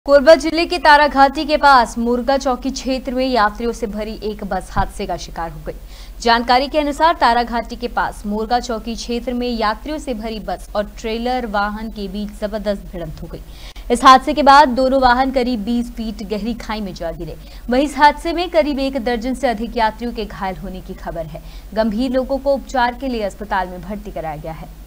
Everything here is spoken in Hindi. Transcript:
कोरबा जिले के ताराघाटी के पास मुर्गा चौकी क्षेत्र में यात्रियों से भरी एक बस हादसे का शिकार हो गई। जानकारी के अनुसार ताराघाटी के पास मुर्गा चौकी क्षेत्र में यात्रियों से भरी बस और ट्रेलर वाहन के बीच जबरदस्त भिड़ंत हो गई। इस हादसे के बाद दोनों वाहन करीब 20 फीट गहरी खाई में जा गिरे। वहीं इस हादसे में करीब 1 दर्जन से अधिक यात्रियों के घायल होने की खबर है। गंभीर लोगों को उपचार के लिए अस्पताल में भर्ती कराया गया है।